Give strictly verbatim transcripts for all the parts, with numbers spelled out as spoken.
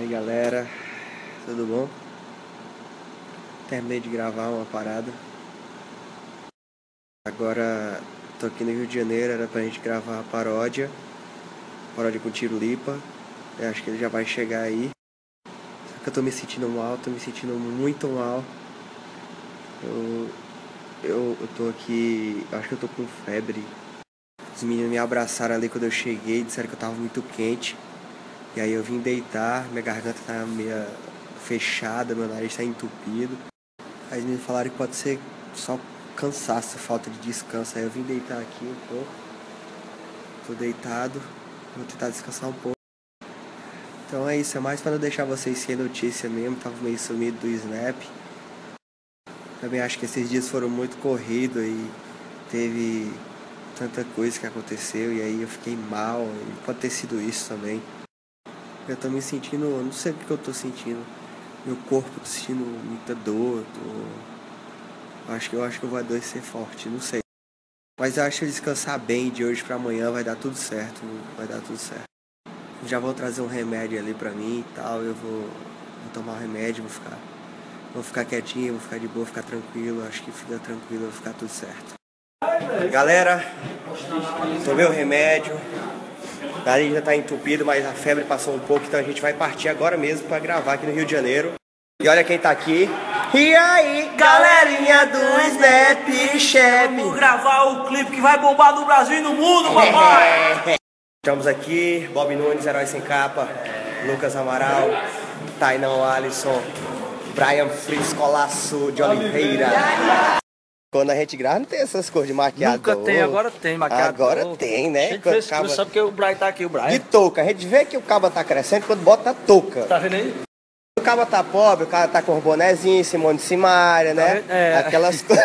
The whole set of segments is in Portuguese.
aí galera, tudo bom? Terminei de gravar uma parada. Agora tô aqui no Rio de Janeiro, era pra gente gravar a paródia Paródia com Tiro Lipa. Eu acho que ele já vai chegar aí. Só que eu tô me sentindo mal, tô me sentindo muito mal. Eu, eu, eu tô aqui, eu acho que eu tô com febre. Os meninos me abraçaram ali quando eu cheguei, disseram que eu tava muito quente. E aí eu vim deitar, minha garganta tá meio fechada, meu nariz tá entupido. Aí eles me falaram que pode ser só cansaço, falta de descanso. Aí eu vim deitar aqui um pouco. Tô deitado, vou tentar descansar um pouco. Então é isso, é mais pra não deixar vocês sem notícia mesmo. Tava meio sumido do Snap. Também acho que esses dias foram muito corridos e teve tanta coisa que aconteceu. E aí eu fiquei mal, e pode ter sido isso também. Eu tô me sentindo, não sei o que eu tô sentindo. Meu corpo, tô sentindo muita dor. Tô... Acho que eu acho que eu vou adoecer forte, não sei. Mas eu acho que descansar bem de hoje pra amanhã vai dar tudo certo. Vai dar tudo certo. Já vou trazer um remédio ali pra mim e tal. Eu vou, vou tomar o um remédio, vou ficar. Vou ficar quietinho, vou ficar de boa, vou ficar tranquilo. Acho que fica tranquilo, vai ficar tudo certo. Galera, tomei o remédio. A nariz já tá entupido, mas a febre passou um pouco, então a gente vai partir agora mesmo pra gravar aqui no Rio de Janeiro. E olha quem tá aqui. E aí, galerinha do Snap Chef. Vamos gravar o clipe que vai bombar no Brasil e no mundo, papai! Estamos aqui, Bob Nunes, Herói Sem Capa, Lucas Amaral, Tainão Alisson, Brian Friscolaço de Oliveira. Quando a gente grava não tem essas cores de maquiador. Nunca tem, agora tem maquiador. Agora tem, né? A gente fez caba... Só porque o Brian tá aqui, o Brian. De touca, a gente vê que o cabo tá crescendo quando bota a touca. Tá vendo aí? O cabo tá pobre, o cara tá com os bonezinhos, Simone Simaria, né? Tá é. Aquelas coisas.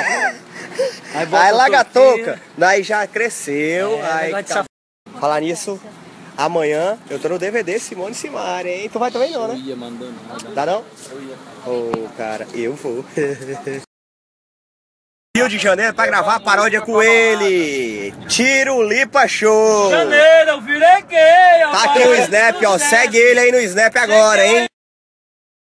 Aí, aí larga a touca, aí já cresceu. É, aí tá... Falar nisso, amanhã eu tô no D V D Simone Simaria, hein? Tu vai também não, né? Eu ia mandando nada. Dá não? Eu ia. Ô, oh, cara, eu vou. Rio de Janeiro pra gravar a paródia com ele. Tiro Lipa Show. Janeiro, eu virei gay. Tá aqui o Snap, ó. Segue ele aí no Snap agora, hein?